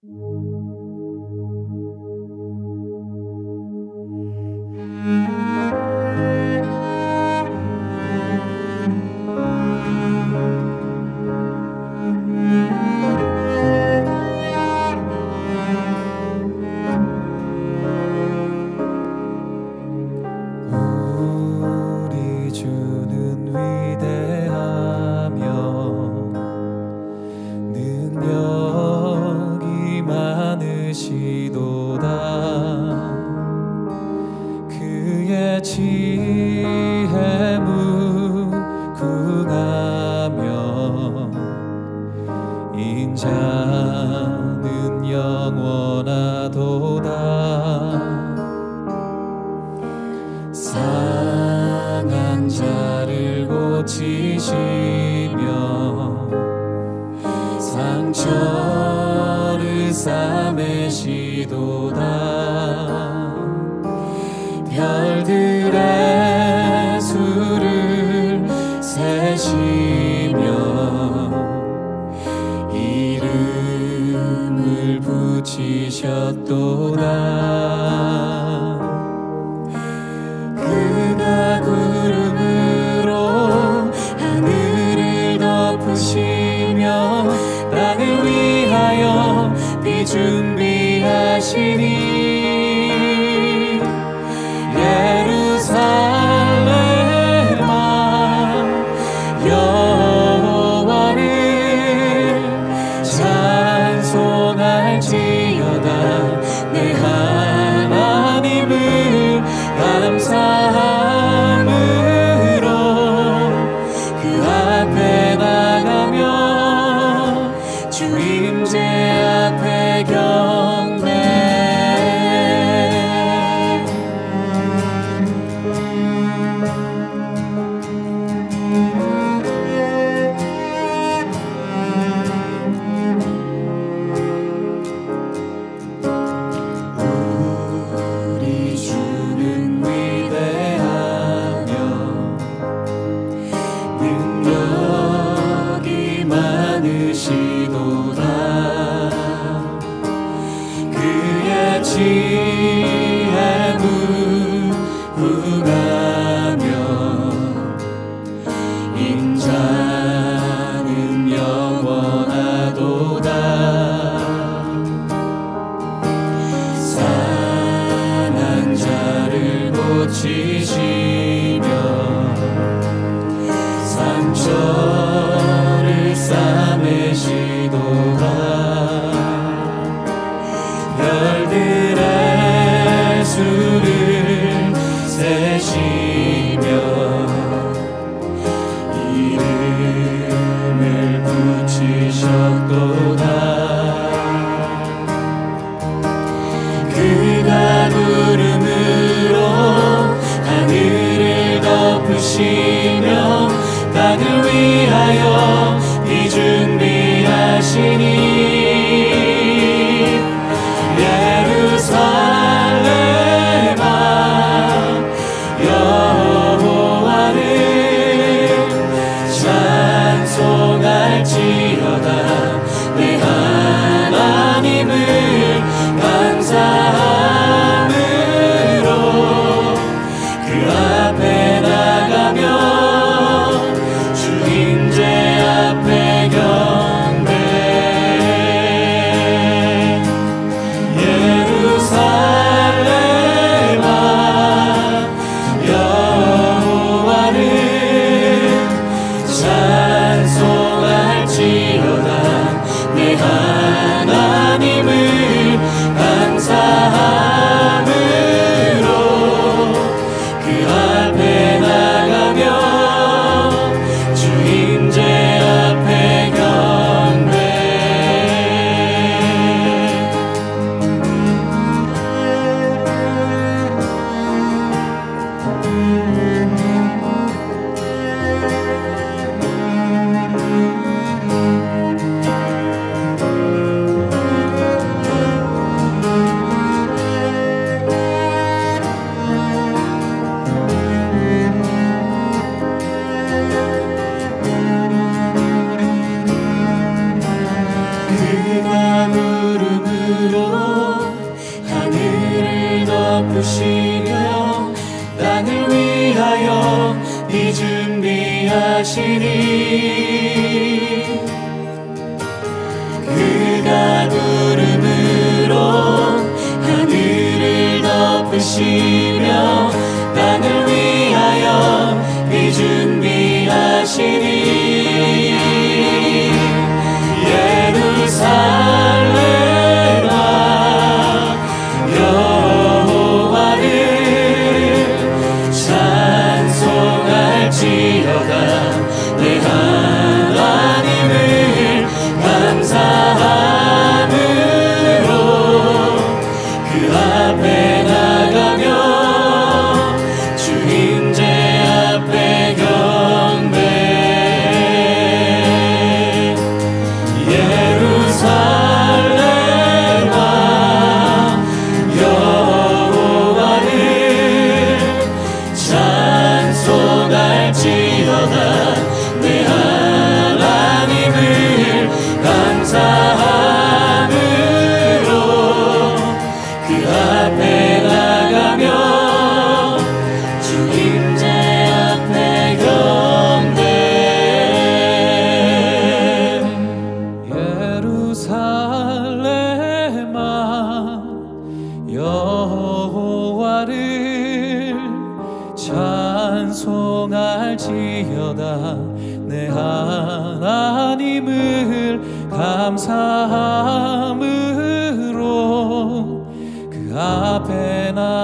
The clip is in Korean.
우리 주는 위대하며 능력이 많으시도다. 그의 지혜 무궁하며 인자는 영원하도다. 상한 자를 고치시며 상처를 싸매시도다. 별들의 수를 세시며 이름을 붙이셨도다. 그가 구름으로 하늘을 덮으시며 땅을 위하여 비 준비하시니 예루살렘아 여호와를 찬송할지어다. 내 하나님을 감사함으로 그 앞에 나가며 주 임재 앞에 경배. 이 준비하시니 그가 구름으로 하늘을 덮으시며 땅을 위하여 이 준비하시니 예루살렘아 여호와를 찬송할지어다 내 하나님을 감사함으로 그 앞에 나가며 주 임재 앞에 경배 예루살렘아 여호와를 찬송할지어다 내 하나님을 감사함으로 그 앞에 나가며 주 임재 앞에 경배 예루살렘아 여호와를 찬송할지어다 내 하나님을 감사함으로 그 앞에 나